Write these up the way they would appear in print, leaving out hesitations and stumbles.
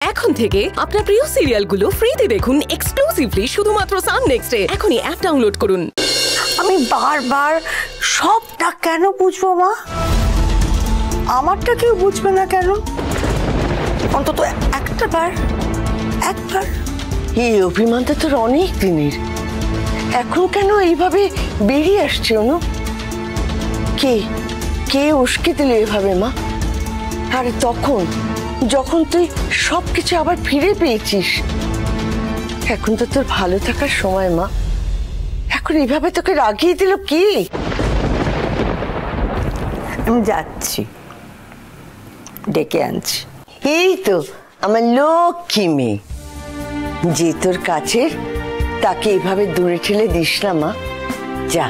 এখন থেকে আপনার প্রিয় সিরিয়ালগুলো ফ্রিতে দেখুন এক্সক্লুসিভলি শুধুমাত্র সান নেক্সটে। এখনই অ্যাপ ডাউনলোড করুন। আমি বারবার সবটা কেন বুঝবো মা? আমারটা কেউ বুঝবে না কেন? অন্তত একবার এই অভিমানটা তোর অনেক দিনের, এখন কেন এইভাবে বেরিয়ে আসছে? অনু, কে উস্কে দিল এভাবে মা? আরে তখন যখন তুই সবকিছু আবার ফিরে পেয়েছিস, এখন তো তোর ভালো থাকার সময় মা। এখন এইভাবে তোকে রাগিয়ে দিল কি? আমি যাচ্ছি, ডেকে আনছি। এই তো আমার লক্ষ্মী মেয়ে, যে তোর কাছের তাকে এভাবে দূরে ঠেলে দিস না মা। যা।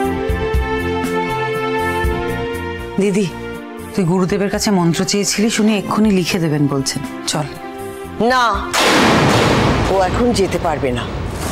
দিদি, তুই গুরুদেবের কাছে মন্ত্র চেয়েছিলি, শুনে এক্ষুনি লিখে দেবেন বলছেন। চল। না, ও এখন যেতে পারবে না।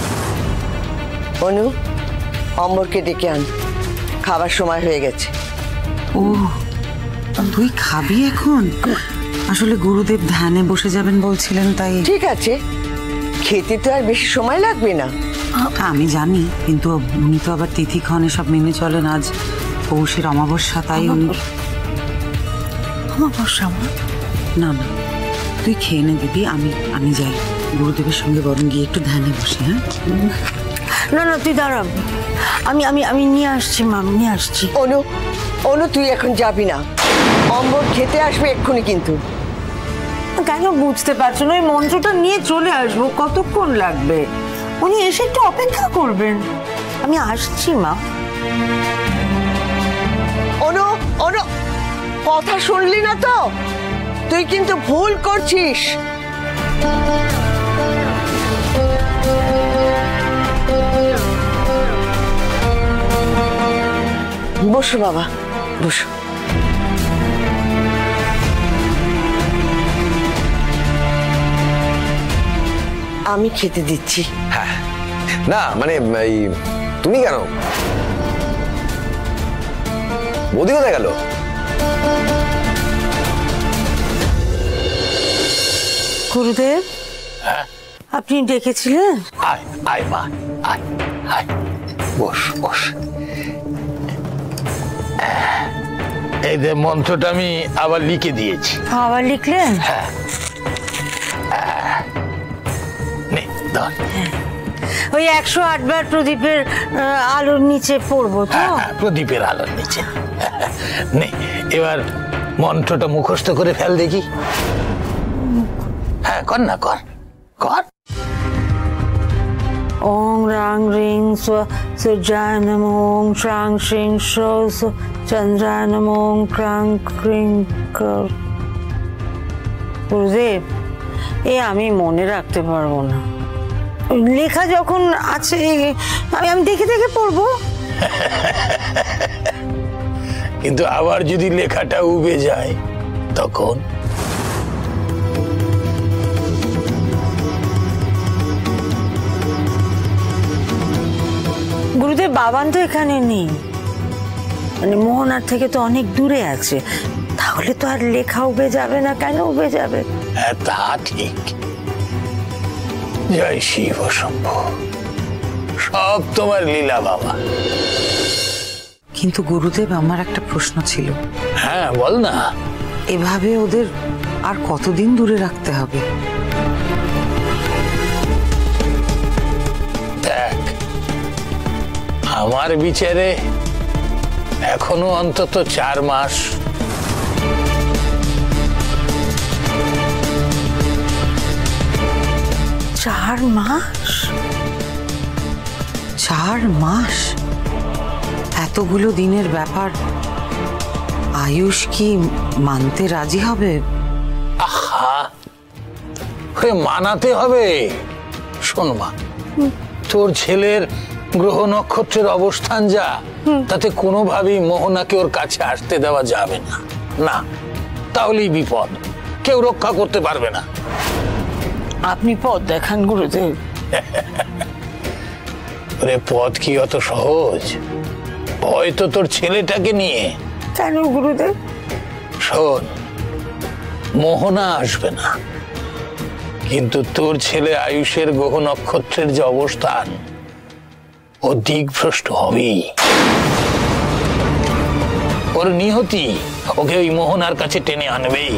অনু, অম্বরকে ডেকে আন, খাবার সময় হয়ে গেছে। ও, তুই খাবি এখন? আসলে গুরুদেব ধ্যানে বসে যাবেন বলছিলেন, তাই। ঠিক আছে, খেতে তো আর বেশি সময় লাগবে না। আমি জানি, কিন্তু উনি তো আবার তিথিক্ষণে সব মেনে চলেন। আজ পৌষের অমাবস্যা, তাই উনি। অমাবস্যা? না না, তুই খেয়ে নে দিদি, আমি যাই গুরুদেবের সঙ্গে বরং গিয়ে একটু ধ্যানে বসি। হ্যাঁ না না, তুই দাঁড়া, আমি নিয়ে আসছি মা, নিয়ে আসছি। অনু, তুই এখন যাবি না, অম্বর খেতে আসবে এক্ষুনি। কিন্তু কেন বুঝতে পারছো না? ওই মন্ত্রটা নিয়ে চলে আসবো, কতক্ষণ লাগবে? উনি এসে একটু অপেক্ষা করবেন, আমি আসছি মা। অনু, কথা শুনলি না তো? তুই কিন্তু ভুল করছিস। বসো বাবা, বসো। আমি খেতে দিচ্ছি। হ্যাঁ, না মানে তুমি কেন? বৌদি কোথায় গেল? গুরুদেব, আপনি ডেকেছিলেন? আয় মা, আয়, বস। এই যে মন্ত্রটা আমি আবার লিখে দিয়েছি। আবার লিখলেন? হ্যাঁ। ওই 108 বার প্রদীপের আলোর নিচে পড়বো তো? প্রদীপের আলোর নিচে। নে, এবার মন্ত্রটা মুখস্থ করে ফেল দেখি। হ্যাঁ, কর না, কর। ওং রাং রিং সূর্যায় নমঃ, ওং শ্রাং শ্রিং চন্দ্রায় নমঃ, ওং ক্রাং ক্রিং। গুরুদেব, আমি মনে রাখতে পারবো না, লেখা যখন আছে আমি দেখে পড়বো। কিন্তু আবার যদি লেখাটা উবে যায় তখন? গুরুদেব, বাবান তো এখানে নেই, মানে মোহনার থেকে তো অনেক দূরে আছে, তাহলে তো আর লেখা উবে যাবে না। কেন উবে যাবে? হ্যাঁ, তা ঠিক। জয় শিব শম্ভু, সব তোমার লীলা বাবা। কিন্তু গুরুদেব, আমার একটা প্রশ্ন ছিল। হ্যাঁ, বল না। এভাবে ওদের আর কতদিন দূরে রাখতে হবে? দেখ, আমার বিচারে এখনো অন্তত 4 মাস। চার মাস? 4 মাস? এতগুলো দিনের ব্যাপার আয়ুষ কি মানতে রাজি হবে? আহা, মানাতে হবে। শোন মা, তোর ছেলের গ্রহ নক্ষত্রের অবস্থান যা, তাতে কোনোভাবেই মোহনাকে ওর কাছে আসতে দেওয়া যাবে না। না, তাহলেই বিপদ, কেউ রক্ষা করতে পারবে না। আপনি পথ দেখান গুরুদেব। পথ কি অত সহজ? ভয় তো তোর ছেলেটাকে নিয়ে। কেন গুরুদেব? শোন, মোহনা আসবে না, কিন্তু তোর ছেলে আয়ুষের গ্রহ নক্ষত্রের যে অবস্থান, ও দিকভ্রষ্ট হবেই। ওর নিহতি ওকে ওই মোহনার কাছে টেনে আনবেই।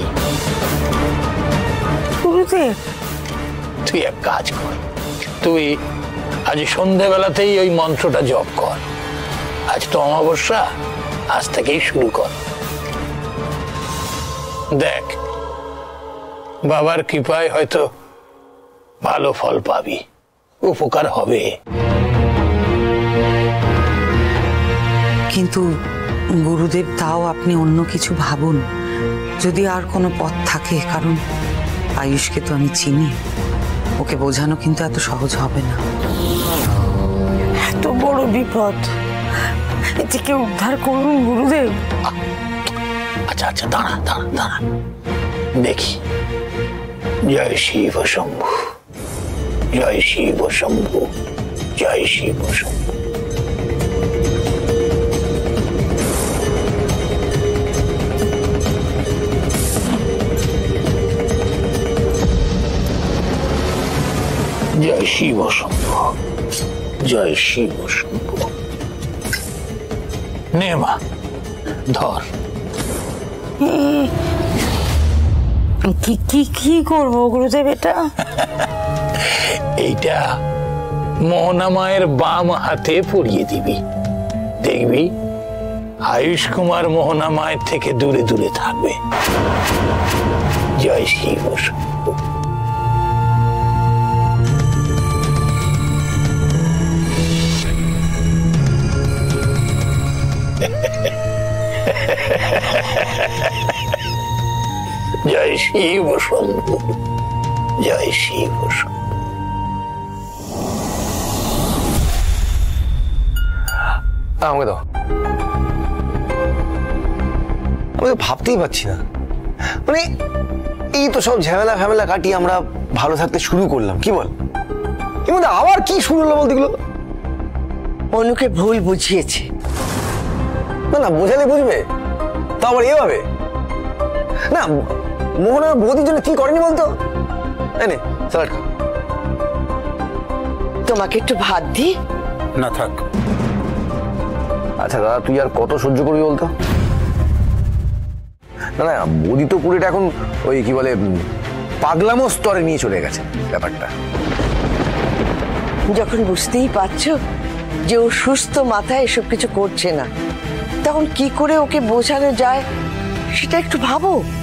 তুই এক কাজ কর, তুই আজ সন্ধ্যাবেলাতেই ওই মন্ত্রটা জপ কর। আজ তো অমাবস্যা, আজ থেকেই শুরু কর। দেখ, বাবার কৃপায় হয়তো ভালো ফল পাবি, উপকার হবে। কিন্তু গুরুদেব, তাও আপনি অন্য কিছু ভাবুন, যদি আর কোনো পথ থাকে। কারণ আয়ুষকে তো আমি চিনি, ওকে বোঝানো কিন্তু এত সহজ হবে না। এত বড় বিপদ, এটিকে উদ্ধার করুন গুরুদেব। আচ্ছা আচ্ছা, দাঁড়া দাঁড়া দাঁড়া, দেখি। জয় শিব শম্ভু, জয় শিব শম্ভু, জয় শিব শম্ভু। জয় শিব শম্ভু, জয় শিব শম্ভু। নে মা, ধর। কি কি কি করবো গুরুদেব এটা? এইটা মোহনা মায়ের বাম হাতে পরিয়ে দিবি। দেখবি আয়ুষ কুমার মোহনা মায়ের থেকে দূরে দূরে থাকবে। জয় শিব শম্ভু। জয় শিব শম্ভু, জয় শিব শম্ভু। আমাকে দাও। আমি তো ভাবতেই পারছি না, মানে এই তো সব ঝামেলা ফ্যামেলা কাটিয়ে আমরা ভালো থাকতে শুরু করলাম, কি বল? এর মধ্যে আবার কি শুরু হলো বলতে গেলো? অনুকে ভুল বুঝিয়েছে। না না, বোঝালে বুঝবে, তো আবার এভাবে না। মোহনা বৌদির জন্য কি করেনি বলতো? এনে স্যালাড খা। তোমাকে একটু ভাত দি। না থাক। আচ্ছা দাদা, তুই আর কত সহ্য করবি বলতো? না না, বৌদি তো পুরোটা এখন ওই কি বলে পাগলামো স্তরে নিয়ে চলে গেছে ব্যাপারটা। যখন বুঝতেই পারছো যে ও সুস্থ মাথায় এসব কিছু করছে না, তখন কি করে ওকে বোঝানো যায় সেটা একটু ভাবো।